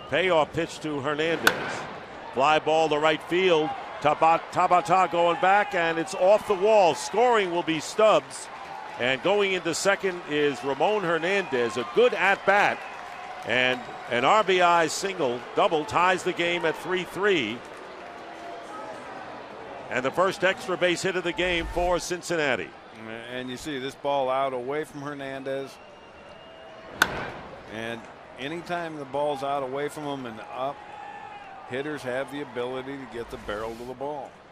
Payoff pitch to Hernandez. Fly ball to right field. Tabata going back, and it's off the wall. Scoring will be Stubbs. And going into second is Ramon Hernandez. A good at-bat. And an RBI single, double, ties the game at 3-3. And the first extra base hit of the game for Cincinnati. And you see this ball out away from Hernandez. And anytime the ball's out away from him and up, hitters have the ability to get the barrel to the ball.